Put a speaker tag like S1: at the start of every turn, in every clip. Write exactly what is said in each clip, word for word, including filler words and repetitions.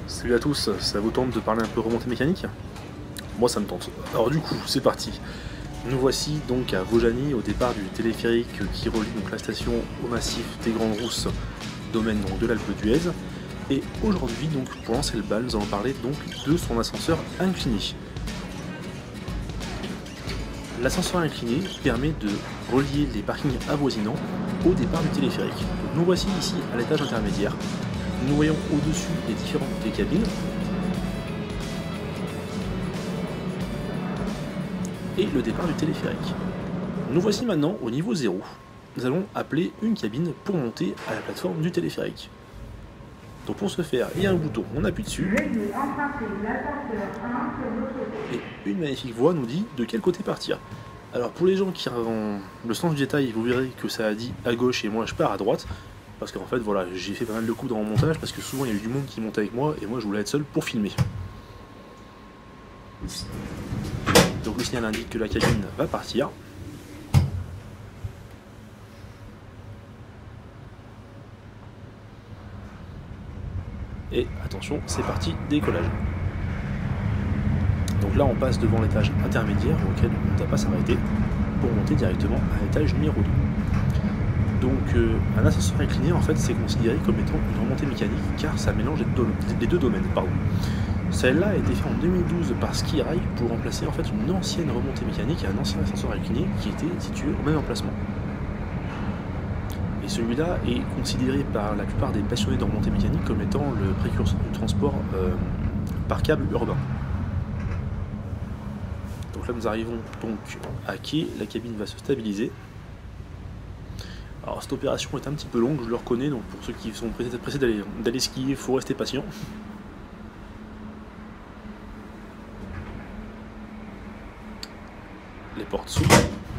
S1: Salut à tous, ça vous tente de parler un peu remontée mécanique? Moi ça me tente. Alors du coup, c'est parti. Nous voici donc à Vaujany, au départ du téléphérique qui relie donc la station au massif des Grandes Rousses, domaine donc de l'Alpe d'Huez. Et aujourd'hui, donc pour lancer le bal, nous allons parler donc de son ascenseur incliné. L'ascenseur incliné permet de relier les parkings avoisinants au départ du téléphérique. Donc nous voici ici à l'étage intermédiaire. Nous voyons au-dessus les différentes des cabines et le départ du téléphérique. Nous voici maintenant au niveau zéro. Nous allons appeler une cabine pour monter à la plateforme du téléphérique. Donc pour ce faire, il y a un bouton, on appuie dessus et une magnifique voix nous dit de quel côté partir. Alors pour les gens qui ont le sens du détail, vous verrez que ça a dit à gauche et moi je pars à droite. Parce qu'en fait voilà, j'ai fait pas mal de coups dans mon montage parce que souvent il y a eu du monde qui montait avec moi et moi je voulais être seul pour filmer. Donc le signal indique que la cabine va partir. Et attention, c'est parti, décollage. Donc là on passe devant l'étage intermédiaire auquel on ne doit pas s'arrêter pour monter directement à l'étage numéro deux. Donc euh, un ascenseur incliné en fait c'est considéré comme étant une remontée mécanique car ça mélange les deux, les deux domaines. Pardon. Celle-là a été faite en deux mille douze par Ski Rail pour remplacer en fait une ancienne remontée mécanique et un ancien ascenseur incliné qui était situé au même emplacement. Et celui-là est considéré par la plupart des passionnés de remontée mécanique comme étant le précurseur du transport euh, par câble urbain. Donc là nous arrivons donc à quai, la cabine va se stabiliser. Alors cette opération est un petit peu longue, je le reconnais, donc pour ceux qui sont pressés d'aller d'aller skier, il faut rester patient. Les portes s'ouvrent.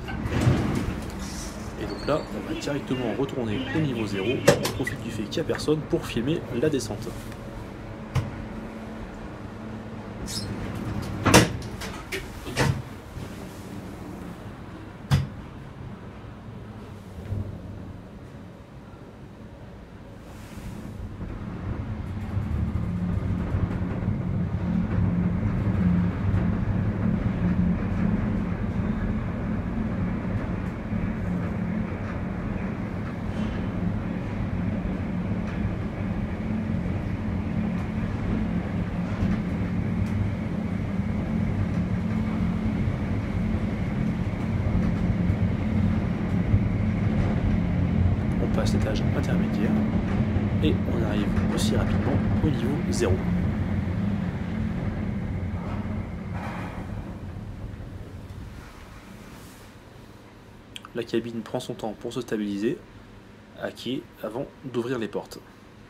S1: Et donc là, on va directement retourner au niveau zéro, on profite du fait qu'il n'y a personne pour filmer la descente. Passe l'étage intermédiaire et on arrive aussi rapidement au niveau zéro. La cabine prend son temps pour se stabiliser à quai avant d'ouvrir les portes.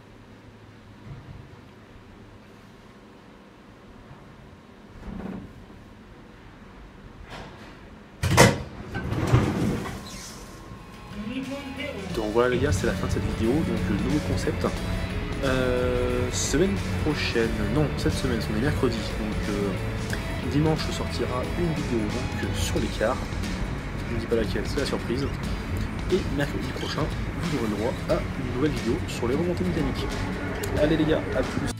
S1: Donc voilà les gars, c'est la fin de cette vidéo, donc le nouveau concept. Euh, semaine prochaine, non, cette semaine, on est mercredi, donc euh, dimanche sortira une vidéo donc, sur l'écart, je ne dis pas laquelle, c'est la surprise. Et mercredi prochain, vous aurez le droit à une nouvelle vidéo sur les remontées mécaniques. Allez les gars, à plus.